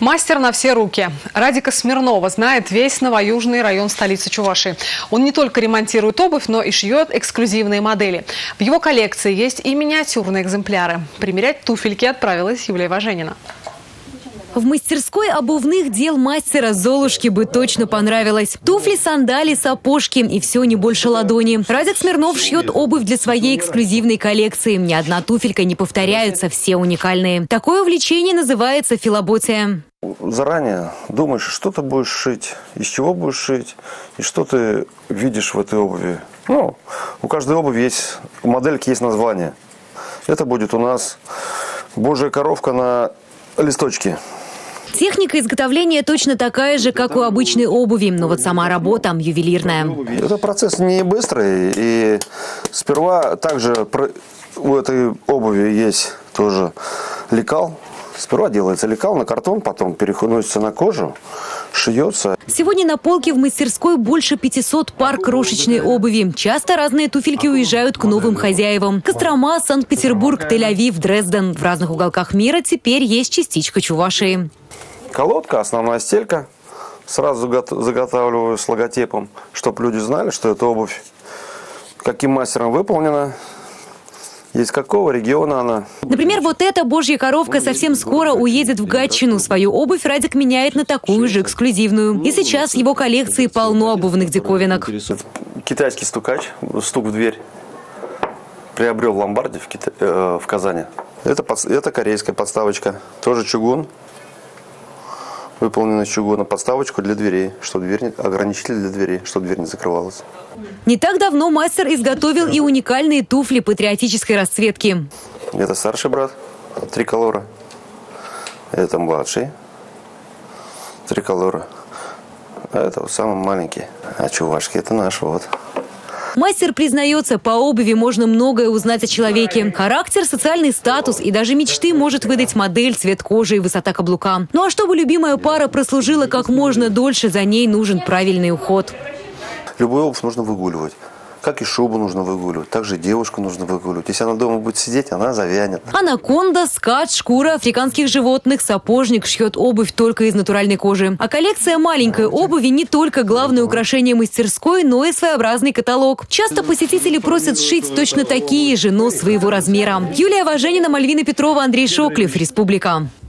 Мастер на все руки. Радика Смирнова знает весь новоюжный район столицы Чувашии. Он не только ремонтирует обувь, но и шьет эксклюзивные модели. В его коллекции есть и миниатюрные экземпляры. Примерять туфельки отправилась Юлия Важенина. В мастерской обувных дел мастера Золушке бы точно понравилось. Туфли, сандали, сапожки и все не больше ладони. Радик Смирнов шьет обувь для своей эксклюзивной коллекции. Ни одна туфелька не повторяются, все уникальные. Такое увлечение называется филоботия. Заранее думаешь, что ты будешь шить, из чего будешь шить, и что ты видишь в этой обуви. Ну, у каждой обуви есть, у модельки есть название. Это будет у нас божья коровка на листочке. Техника изготовления точно такая же, как у обычной обуви, но вот сама работа ювелирная. Это процесс не быстрый, и сперва также у этой обуви есть тоже лекал. Сперва делается лекал на картон, потом переносится на кожу, шьется. Сегодня на полке в мастерской больше 500 пар крошечной обуви. Часто разные туфельки уезжают к новым хозяевам. Кострома, Санкт-Петербург, Тель-Авив, Дрезден. В разных уголках мира теперь есть частичка Чувашии. Колодка, основная стелька. Сразу заготавливаю с логотипом, чтобы люди знали, что это обувь, каким мастером выполнена. Из какого региона она? Например, вот эта божья коровка совсем скоро уедет в Гатчину. Свою обувь Радик меняет на такую же эксклюзивную. И сейчас в его коллекции полно обувных диковинок. Китайский стукач, стук в дверь, приобрел в ломбарде в Казани. Это корейская подставочка, тоже чугун. Выполнена из чугуна, подставочку для дверей, чтобы ограничитель для дверей, чтобы дверь не закрывалась. Не так давно мастер изготовил и уникальные туфли патриотической расцветки. Это старший брат, триколора. Это младший, триколора. А это вот самый маленький. А чувашки это наш вот. Мастер признается, по обуви можно многое узнать о человеке. Характер, социальный статус и даже мечты может выдать модель, цвет кожи и высота каблука. Ну а чтобы любимая пара прослужила как можно дольше, за ней нужен правильный уход. Любую обувь нужно выгуливать. Как и шубу нужно выгуливать, так же девушку нужно выгуливать. Если она дома будет сидеть, она завянет. Анаконда, скат, шкура африканских животных, сапожник шьет обувь только из натуральной кожи. А коллекция маленькой обуви не только главное украшение мастерской, но и своеобразный каталог. Часто посетители просят сшить точно такие же, но своего размера. Юлия Важенина, Мальвина Петрова, Андрей Шоклев, Республика.